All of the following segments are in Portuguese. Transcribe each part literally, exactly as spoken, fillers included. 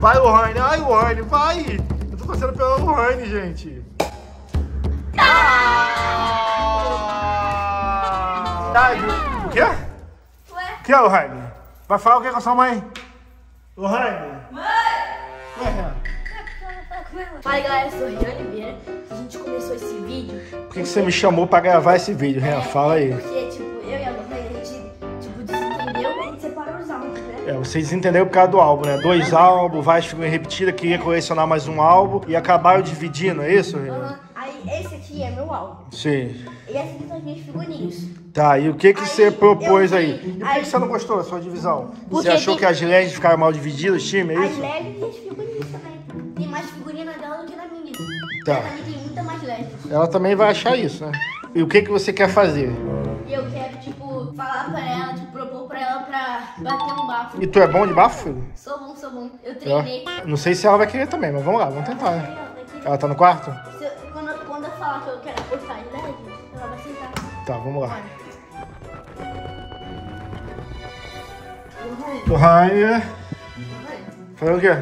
Vai, Lohane. Ai, Lohane, vai. Eu tô torcendo pela Lohane, gente. Ah! Ai, o quê? Ué? O que é, Lohane? Vai falar o que com a sua mãe? Lohane? Mãe! Ué, Renan. Fala galera, eu sou Renan Oliveira. A gente começou esse vídeo. Por que, que você me chamou pra gravar esse vídeo, Renan? Fala aí. Porque, tipo, eu e a Lohane, a gente, tipo, desentendeu e a gente separou os álbuns, né? É, vocês entenderam por causa do álbum, né? Dois álbuns, várias figurinhas repetidas, queria colecionar mais um álbum e acabaram dividindo, é isso, Renan? Uhum. Aí, esse aqui é meu álbum. Sim. E esse aqui são as minhas figurinhas. Tá, e o que que Aí, você propôs eu aí? vi- E por que aí- que você não gostou da sua divisão? Porque Você achou tem- que as leves ficaram mal divididas, os times, é As isso? leves e as figurinhas também. Tem mais figurinha na dela do que na minha. Tá. Na minha tem muita mais leve. Ela também vai achar isso, né? E o que que você quer fazer? E eu quero, tipo, falar pra ela, tipo, propor pra ela pra bater um bafo. E tu é bom de bafo, filho? Sou bom, sou bom. Eu É. treinei. Não sei se ela vai querer também, mas vamos lá, vamos tentar, né? Ela tá no quarto? Se eu- quando, eu- quando eu falar que eu quero apostar em leve, ela vai sentar. Tá, vamos lá. Olha. Lohane. Falando o quê?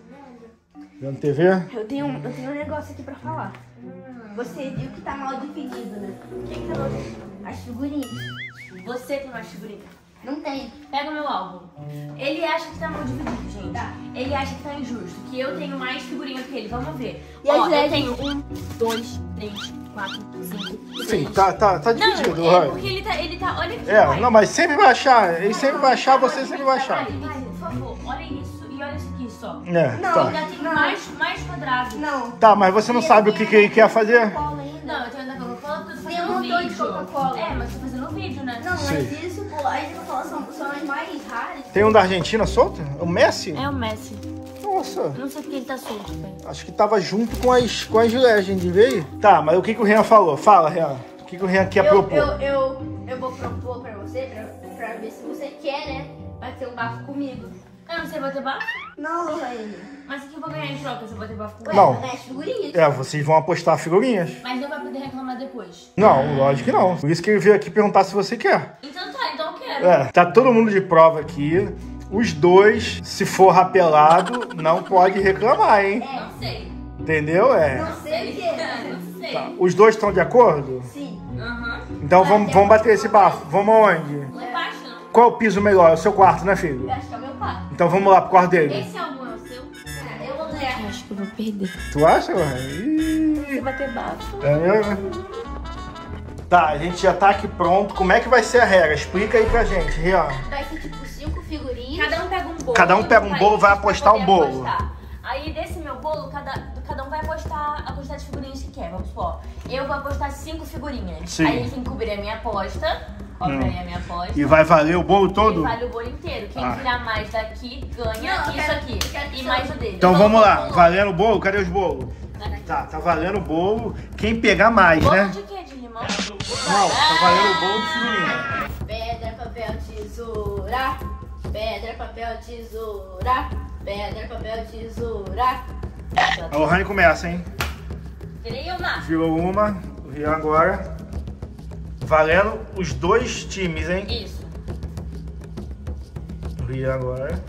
Vendo T V? Eu tenho, um- eu tenho um negócio aqui pra falar. Você viu que tá mal dividido, né? Quem que tá mal dividido? As figurinhas. Você tem mais figurinha. Não tem. Pega o meu álbum. Ele acha que tá mal dividido, gente. Tá. Ele acha que tá injusto, que eu tenho mais figurinha que ele. Vamos ver. E Ó, as eu leves? tenho um, dois, três, quatro, cinco, seis. Sim, tá, tá, tá dividido, Não, é Lohane. porque ele tá, ele tá, olha aqui, É, pai. não, mas sempre vai achar. Ele sempre vai achar, você sempre vai achar. Pai, pai, por favor, olha isso e olha isso aqui só. É, Não, tá. Ainda tem Não. mais, mais quadrado. Não. Tá, mas você não sabe o que, que ele quer fazer? Coca-Cola ainda. Não, eu tô ainda Coca-Cola porque eu tô Tem fazendo um um montão de vídeo. Coca-Cola. É, mas eu tô fazendo um vídeo, né? Não, mas Sim. isso, pô, as Coca-Cola são, são as mais raras. Tem um da Argentina solto? O Messi? É o Messi. Nossa, Eu não sei porque ele tá solto, pai. acho que tava junto com as, com as Legend, veio? Tá, mas o que, que o Rian falou? Fala, Rian. O que, que o Rian quer Eu, propor? eu, eu, eu vou propor pra você, pra, pra ver se você quer, né? Bater um bafo comigo. Eu não sei bater bafo? Não, Lohane. Mas o que eu vou ganhar em troca se eu bater bafo com Ué, ele? Não. vai ganhar as figurinhas. É, vocês vão apostar figurinhas? Mas não vai poder reclamar depois. Não, lógico que não. Por isso que ele veio aqui perguntar se você quer. Então tá, então eu quero. É, tá todo mundo de prova aqui. Os dois, se for rapelado, não pode reclamar, hein? Não sei. Entendeu? É. Não sei o que. Não sei. Tá. Os dois estão de acordo? Sim. Aham. Então vamos, vamos bater esse bafo. Vamos aonde? Lá embaixo, não? Qual é o piso melhor? É o seu quarto, né, filho? Eu acho que é o meu pai. Então vamos lá pro quarto dele. Esse álbum é o seu? Eu vou ganhar. Acho que eu vou perder. Tu acha, mano? Ih, Se bater bafo. é mesmo? Tá, a gente já tá aqui pronto. Como é que vai ser a regra? Explica aí pra gente, Rian. Vai ser tipo cinco figurinhas. Cada um pega um bolo. Cada um pega um Vai- bolo, vai pra apostar poder um bolo. apostar. Aí desse meu bolo, cada, cada um vai apostar a quantidade de figurinhas que quer. Vamos supor. Eu vou apostar cinco figurinhas. Sim. Aí ele tem que cobrir a minha aposta. Óbvio, Hum. aí a minha aposta. E vai valer o bolo E todo? vale o bolo inteiro. Quem Ah. virar mais daqui ganha Não, eu isso quero- aqui. eu quero que E só- mais o dele. Então vamos lá. Bolo. Valendo o bolo? Cadê os bolos? Tá, tá valendo o bolo. Quem pegar mais, Bolo né? de quê? De limão? Não, tá valendo o bolo de figurinha. Pedra, papel, tesoura. Pedra, papel, tesoura. Pedra, papel, tesoura. A Lohane começa, hein? Virei uma. Virou uma. O Rian agora. Valendo os dois times, hein? Isso. O Rian agora.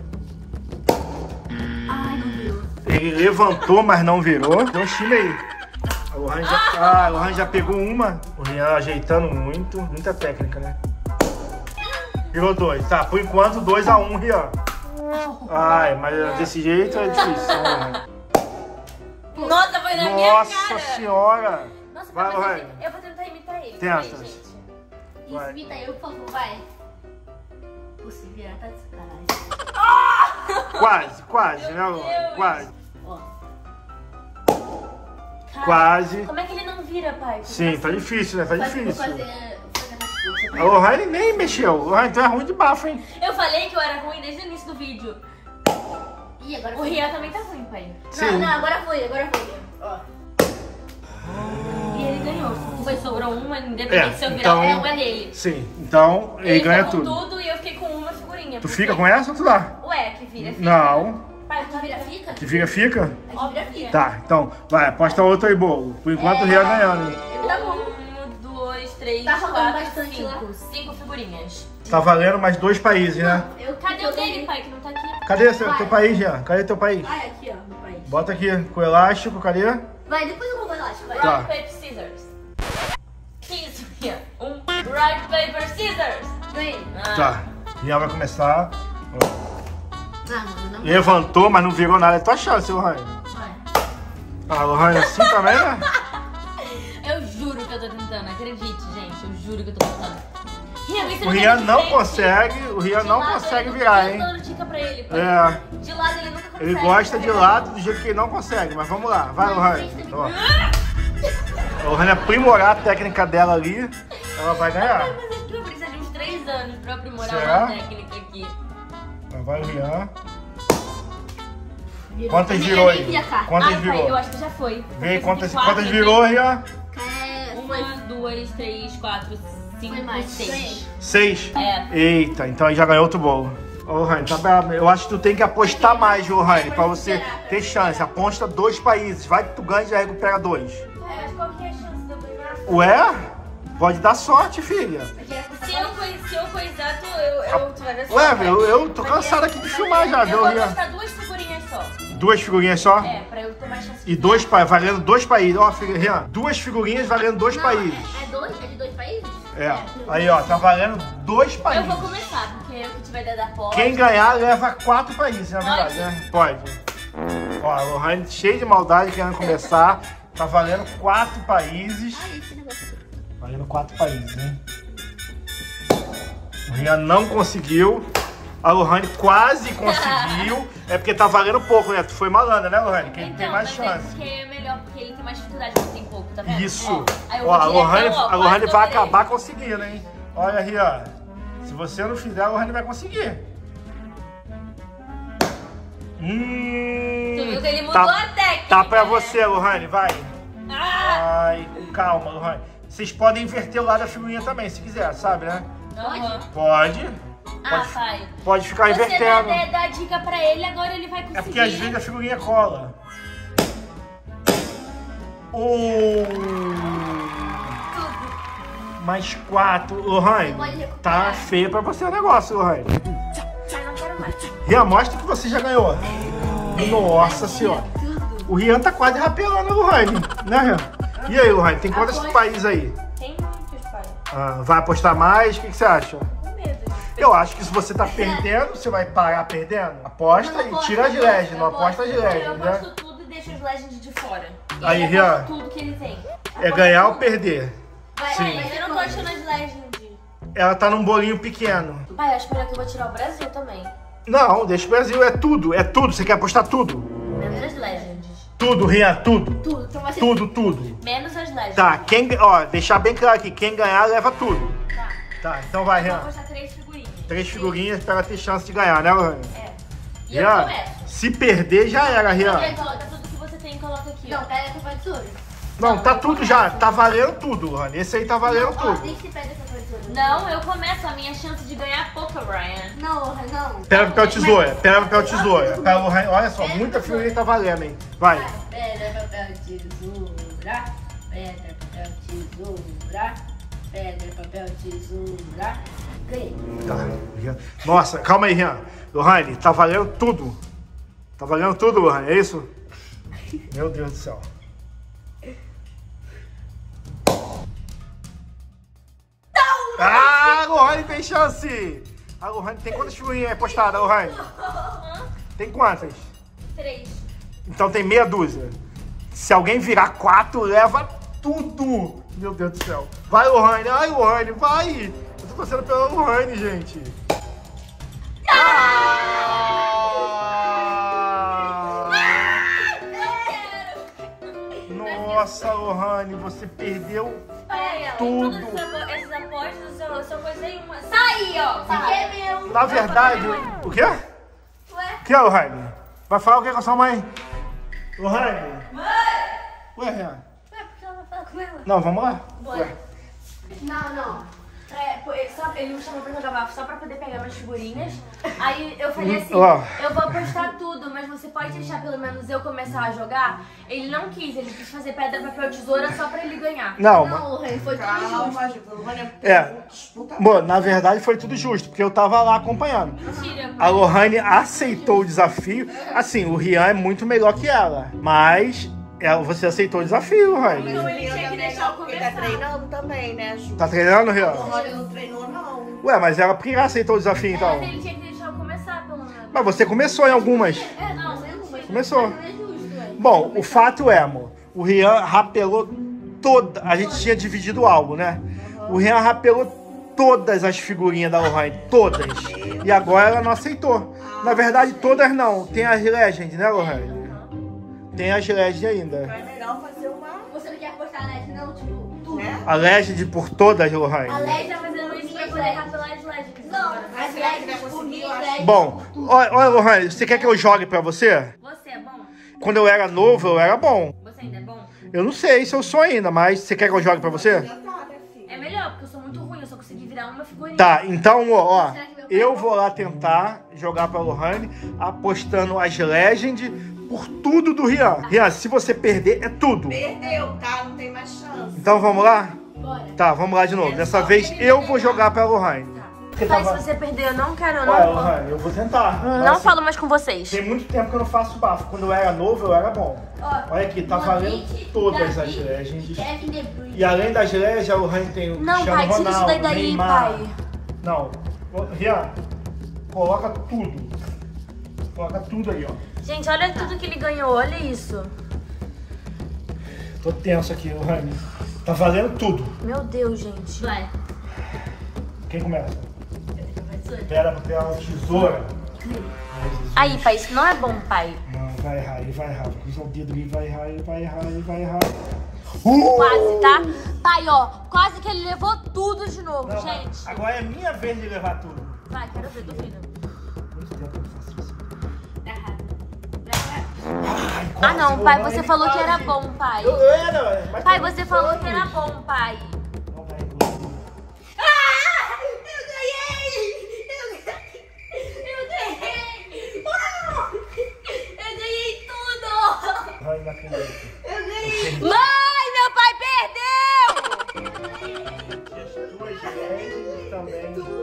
Ai, não virou. Ele levantou, mas não virou. Tem um time aí. A Lohane já, ah, a Lohane já pegou uma. O Rian ajeitando muito. Muita técnica, né? Virou dois. Tá, por enquanto, dois a um, Rian. Ai, mas desse jeito é difícil, né? Nossa, foi na minha Nossa cara. senhora! Nossa, Vai, mas eu, Lohane. vou- eu vou tentar imitar ele. Tenta. Peraí, gente. Vai. Imita eu, por favor, vai. Pô, se virar, tá de sacanagem. Quase, quase, né, Meu Lohane? Deus. Quase. Ó. Cara, Quase. Como é que ele não vira, pai? Sim, tá difícil, né? Tá Faz- Vou difícil. fazer, vou fazer mais força. A Lohane nem mexeu. Lohane, tu é ruim de bafo, hein? Eu falei que eu era ruim desde o início do vídeo. Ih, agora O foi. Rian também tá ruim, pai. Sim. Não, não, agora foi, agora foi. Ó. E ele ganhou. Foi, sobrou uma, independente É, se eu virar então- é uma dele. Sim, então ele, ganha ficou tudo. com tudo e eu fiquei com uma figurinha. Tu Por fica quê? com essa ou tu dá? Ué, que vira, fica. Não. Pai, Que vira, fica? Que fica, fica? A que vira, fica. Tá, então, vai, aposta outro aí, bolo. Por enquanto o Rian ganhando. Tá bom. Um, dois, três, Tá rolando quatro, bastante cinco. lá. Cinco figurinhas. Tá valendo mais dois países, né? Eu, Cadê o dele, pai, que não tá aqui? Cadê seu, teu país, Jean? Cadê teu país? Vai aqui, ó, no país. Bota aqui com elástico, cadê? Vai, depois eu vou elástico, vai. Tá. Rock, paper, scissors. Que isso, Rian? Um rock, paper, scissors. Ganhei. Ah. Tá. Jean vai começar. Ah, mano, não. Levantou, mas não virou nada. É tua chance, Lohane. Vai. Ah, Lohane, assim também, né? Eu juro que eu tô tentando, acredite, gente. Eu juro que eu tô tentando. Rian, vê se O não Rian tá de não frente. consegue, o Rian De não lado, consegue ele virar, nunca- hein? Eu tô dando dica pra ele, pai. É. De lado ele nunca consegue. Ele gosta de lado do jeito que ele não consegue, mas vamos lá. Vai, Lohane. Ó. A Lohane aprimorar a técnica dela ali, ela vai ganhar. Mas acho que eu preciso de uns três anos pra aprimorar Será? uma técnica aqui. Vai, vai o Rian. Virou. Quantas Eu nem- virou eu nem aí? vi a carta. Quantas ah, pai, virou? eu acho que já foi. Vê Esse quantas, de quatro, quantas né? virou, Rian? É, Uma, foi. duas, três, quatro, cinco, Foi mais. seis. Seis? É. Eita, então aí já ganhou outro bolo. Ô, Lohane, tá bravo. Eu acho que tu tem que apostar mais, Lohane, pra você ter chance. Aposta dois países. Vai que tu ganha e já recupera dois. É, mas qual que é a chance de eu ganhar? Ué? Pode dar sorte, filha. Se eu, coi- se eu coisar, tu, eu, eu, tu vai ver só. Ué, eu, eu tô cansado aqui de filmar já, Eu viu, vou Rian? gastar duas figurinhas só. Duas figurinhas só? É, pra eu ter mais chance de E dois pa valendo dois países. Ó, filha, Rian, duas figurinhas valendo dois Não, países. É, é dois? É de dois países? É. Aí, ó, tá valendo dois Eu países. vou começar, porque eu que tiver dado a aposta. Quem ganhar leva quatro países, na verdade, né? Pode. Ó, a Lohane cheia de maldade querendo começar. Tá valendo quatro países. Ai, esse negócio. Valendo quatro países, hein? O Rian não conseguiu. A Lohane quase conseguiu. É porque tá valendo pouco, né? Tu foi malandra, né, Lohane? Quem Então, tem mais mas chance. é porque é melhor, porque ele tem mais dificuldade, mas tem pouco, tá vendo? Isso. Ó, aí eu Ó, vou a Lohane, diretão, ó, a Lohane quase vai dobrei. acabar conseguindo, hein? Olha, Rian. Se você não fizer, a Lohane vai conseguir. Hum. Tu viu que ele mudou tá, a técnica, Tá pra né? você, Lohane, vai. Ah! Ai, com calma, Lohane. Vocês podem inverter o lado da figurinha também, se quiser, sabe, né? Aham. Pode. Ah, Pode, pai. pode ficar Você dá, invertendo. dá, dá dica pra ele, agora ele vai conseguir. É porque às vezes a figurinha cola. Oh. Mais quatro. Lohane, Pode recuperar. tá feio pra você o negócio, Lohane. Ai, não quero mais. Rian, mostra que você já ganhou. Nossa senhora. O Rian tá quase rapelando a Lohane, né, Rian? E aí, Lohane, tem quantos Aposta. países aí? Tem muitos, pai. Ah, vai apostar mais? O que, que você acha? Com medo. Eu acho que se você tá perdendo, você vai parar perdendo. Aposta Não, e aposta, tira as aposta, legends, não aposta as Eu legends, né? aposto tudo e deixo os legends de fora. E Aí, ele Rian. aposta tudo que ele tem. É ganhar ou perder. Vai, Sim. mas eu não tô achando as legends. Ela tá num bolinho pequeno. Pai, acho melhor que eu vou tirar o Brasil também. Não, deixa o Brasil, é tudo, é tudo. Você quer apostar tudo? Menos as legends. Tudo, Rian, tudo. Tudo, então vai ser Tudo, tudo. Menos as legends. Tá, quem, ó, deixar bem claro aqui, quem ganhar leva tudo. Tá. Tá, então vai, Eu vou Rian. apostar três figurinhas. Três figurinhas pra ela ter chance de ganhar, né, Lohane? É. E eu Rian, começo. se perder já era, Rian. Aí, coloca tudo que você tem e coloca aqui, ó. Não, pega essa tesoura. Não, tá tudo já, tá valendo tudo, Lohane. Esse aí tá valendo Ó, tudo. tem que você pega essa tesoura. Não, eu começo. A minha chance de ganhar é pouca, Ryan. Não, não. Pega papel tesoura, pega papel tesoura. Pra Lohane, olha só, muita figurinha tá valendo, hein? Vai. Pedra, papel, tesoura. Pedra, papel, tesoura. Pedra, papel, tesoura. Ganhei. Tá, Rian. Nossa, calma aí, Rian. Lohane, tá valendo tudo. Tá valendo tudo, Lohane, é isso? Meu Deus do céu. Ah, a Lohane tem chance! A Lohane tem quantas figurinhas postadas, Lohane? Tem quantas? Três. Então tem meia dúzia. Se alguém virar quatro, leva tudo! Meu Deus do céu. Vai, Lohane. Ai, Lohane, vai! Eu tô torcendo pela Lohane, gente. Nossa, Lohane, você perdeu. Olha, Tudo. todas essas essas apostas eu só coisei uma. Sai, ó! Isso aqui é meu. Na verdade, o quê? Ué? O que é, Lohane? Vai falar o que com a sua mãe? Lohane? Mãe! Ué, Rian? Ué, por que ela vai falar com ela? Não, vamos lá? Bora. Ué. Não, não. É, só, ele me chamou pra jogar bafo só pra poder pegar minhas figurinhas. Aí eu falei assim, Ó. eu vou apostar tudo, mas você pode deixar pelo menos eu começar a jogar? Ele não quis, ele quis fazer pedra, papel, tesoura só pra ele ganhar. Não, mas... Não, Lohane, foi tudo justo. É. Bom, na verdade foi tudo justo, porque eu tava lá acompanhando. Mentira. A Lohane aceitou o desafio. Assim, o Rian é muito melhor que ela, mas ela, você aceitou o desafio, Lohane. Então ele tinha que deixar eu Ele tá começar. treinando também, né, Ju? Tá treinando, Rian? O Rony não treinou, não. Ué, mas ela por que ela aceitou o desafio, então? Mas ele tinha que deixar eu começar, pelo menos. Mas você começou em algumas. É, não, não é justo. Começou. Não é justo, ué. Bom, o fato é, amor, o Rian rapelou toda... A gente tinha dividido o álbum, né? O Rian rapelou todas as figurinhas da Lohane, todas. E agora ela não aceitou. Na verdade, todas não. Tem as Legends, né, Lohane? Tem as Legends ainda. É melhor fazer uma... Você não quer apostar a Led, não? Tipo, tudo. Né? A Legend por todas, Lohane. A Led Tá fazendo isso pra poder rapelar as legends. Não, agora. as será que vai Leds por conseguir, mim, eu acho? Led Bom, olha, olha, Lohane, você quer que eu jogue pra você? Você é bom? Quando eu era novo, eu era bom. Você ainda é bom? Eu não sei se eu sou ainda, mas você quer que eu jogue pra você? Tentar, né, filho? É melhor, porque eu sou muito ruim, eu só consegui virar uma figurinha. Tá, então, ó, ó, eu vou lá tentar jogar pra Lohane, apostando as Legend por tudo do Rian. Rian, se você perder, é tudo. Perdeu, tá? Não tem mais chance. Então vamos lá? Bora. Tá, vamos lá de novo. Dessa vez eu vou jogar pra Lohane. Porque Mas tava- se você perder, eu não quero, eu Ué, não. Lohane, eu vou tentar. Não Mas, assim, falo mais com vocês. Tem muito tempo que eu não faço bafo. Quando eu era novo, eu era bom. Ó, Olha aqui, tá Modric, valendo todas as Davi, Legends. Kevin De Bruyne. E além das Legends, a Lohane tem o Não, Cristiano pai, tira isso Ronaldo, daí daí, Neymar. pai. Não, Ô, Rian, coloca tudo. Coloca tudo aí, ó. Gente, olha tudo que ele ganhou, olha isso. Tô tenso aqui, Lohane. Tá valendo tudo. Meu Deus, gente. Vai. Quem começa? Pera pra pegar uma tesoura. Aí, pai, isso não é bom, pai. Não, vai errar, ele vai errar. Vai cruzar o dedo, ele vai errar, ele vai errar, ele vai errar. Uh! Quase, tá? Pai, ó, quase que ele levou tudo de novo, Não, gente. agora é minha vez de levar tudo. Vai, quero ver, duvido. Muito tempo que eu faço isso. Ai, Ah, quase, não, pai, Lohane, você falou que quase. era bom, pai. Eu era, mas Pai, tá você falou muito que era longe. bom, pai. Não vai incluir. Ah! Eu ganhei! Eu ganhei! Eu ganhei! Ah! Eu ganhei tudo! Ai, não acredito. Eu ganhei! Mãe, meu pai perdeu! As duas Legends também.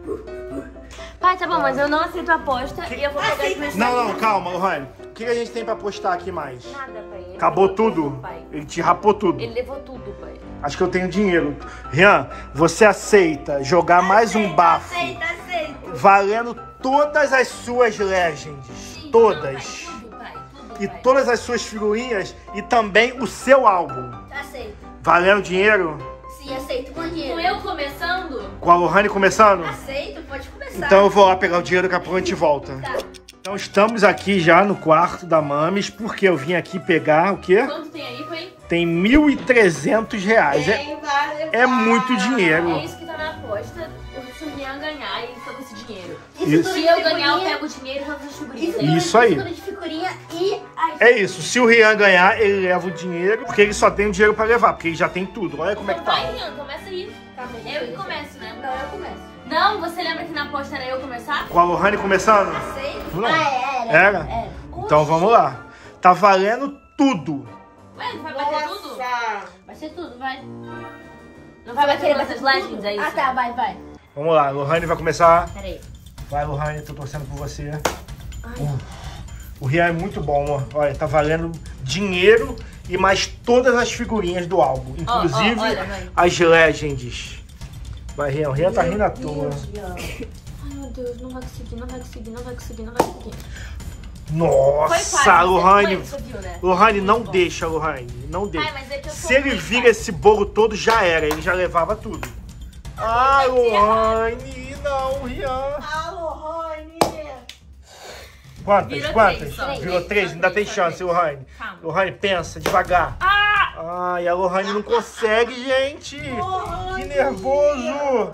Pai, tá bom, mas eu não aceito a aposta e eu vou pegar os meus... Não, não, calma, Lohane. O que a gente tem pra apostar aqui mais? Nada, pai. Ele Acabou levou tudo? pai. Ele te rapou tudo. Ele levou tudo, pai. Acho que eu tenho dinheiro. Rian, você aceita jogar mais um bafo Aceita, aceita! valendo todas as suas Legends? Todas. Tudo, pai, tudo, E pai. todas as suas figurinhas e também o seu álbum. Aceito. Valendo dinheiro? Sim, aceito com Com dinheiro. eu começando? Com a Lohane começando? Aceito, pode começar. Então eu vou lá pegar o dinheiro, daqui a pouco a gente volta. Tá. Então estamos aqui já no quarto da Mames, porque eu vim aqui pegar o quê? Quanto tem aí, pai? Tem mil e trezentos reais. É, Quem vai levar? é muito dinheiro. É isso que tá na aposta. O Surian ganhar e ele fica com esse dinheiro. Isso. Se eu ganhar, eu pego o dinheiro e todas as figurinhas. Isso, aí. Isso aí. tudo de figurinha e as... É isso, se o Rian ganhar, ele leva o dinheiro, porque ele só tem o dinheiro pra levar, porque ele já tem tudo. Olha como é que Então tá. vai, Rian, começa aí. Tá bom, Eu que beleza. começo, né? Não, eu começo. Não, você lembra que na aposta era eu começar? Com a Lohane começando? Aceito? Não. Ah, é, Era? É. Então vamos lá. Tá valendo tudo. Ué, não vai bater tudo? Nossa! Vai ser tudo, vai. Não vai bater todas as legends, é isso? Ah, tá, vai, vai. Vamos lá, Lohane vai começar. Pera aí. Vai, Lohane, tô torcendo por você. Uh, o Rian é muito bom, amor. Olha, tá valendo dinheiro e mais todas as figurinhas do álbum. Inclusive ó, olha, vai. as Legends. Vai, Rian. O Rian tá rindo à toa. Ai, meu Deus, não vai conseguir, não vai conseguir, não vai conseguir, não vai conseguir. Nossa, fácil, Lohane. você viu, né? Lohane, não Bom. deixa, Lohane. Não deixa. Ai, mas é que eu sou Se ele ruim, vira pai. esse bolo todo, já era. Ele já levava tudo. Ai, Lohane. Não, Rian. Alô, Rony! Quantas? Virou Quantas? três, só. Virou três? Ainda tem Só chance, três. Lohane. Calma. Lohane, pensa, devagar. Ah! Ai, a Lohane não consegue, gente. Que nervoso.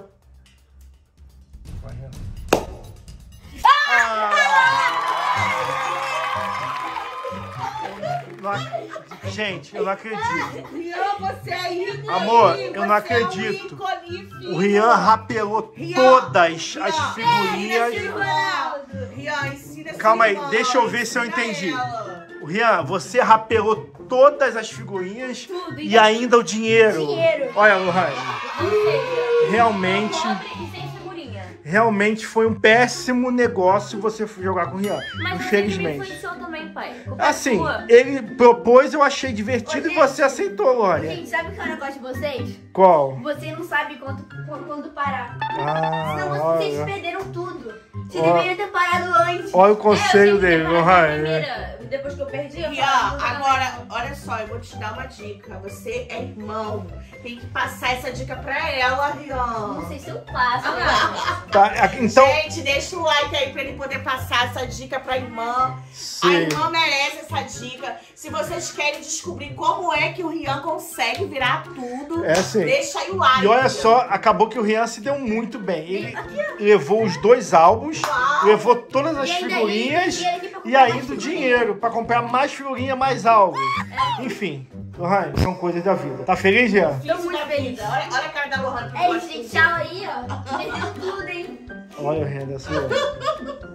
Vai, Rian. Ah! Não ac- Gente, eu não acredito. Rian, você é ícone. Amor, eu não você acredito. É um ícone, filho. O Rian rapelou Rian, todas as Rian, figurinhas. Rian, ensina essa Calma aí, irmã, deixa eu ver se eu ensina entendi. ela. O Rian, você rapelou todas as figurinhas Tudo, e ainda o dinheiro. Dinheiro. Olha, Lohane, Ou seja, realmente, pobre e sem figurinha. realmente foi um péssimo negócio você jogar com o Rian. Mas você me Infelizmente. influenciou também, pai. Culpa é Assim, sua. ele propôs, eu achei divertido e você aceitou, Lohane. Gente, sabe o que é o negócio de vocês? Qual? Você não sabe quando, quando, quando parar. Ah, Senão vocês olha. perderam tudo. Você Ó. deveria ter parado antes. Olha o É, conselho eu dele, tinha que Lohane. preparar a primeira, Depois que eu perdi, eu Rian, falava, "Não, agora, olha só, eu vou te dar uma dica. Você é irmão. Tem que passar essa dica pra ela, Não Rian. sei se eu passo. Ah, né? Tá, então, Gente, deixa o like aí pra ele poder passar essa dica pra irmã. A sim. irmã merece essa dica. Se vocês querem descobrir como é que o Rian consegue virar tudo, É assim. deixa aí o like. E olha só, acabou que o Rian se deu muito bem. Ele levou os dois álbuns, levou todas as E ainda figurinhas ele- ele pra e comprar mais ainda o figurinha. dinheiro pra comprar mais figurinha, mais álbum. Enfim, Lohane, são coisas da vida. Tá feliz, Rian? Tô muito feliz. Olha, olha a cara da Lohane. que É gosta isso, gente. de- Tchau aí, ó. Perdeu tudo, hein? Olha o Rian dessa.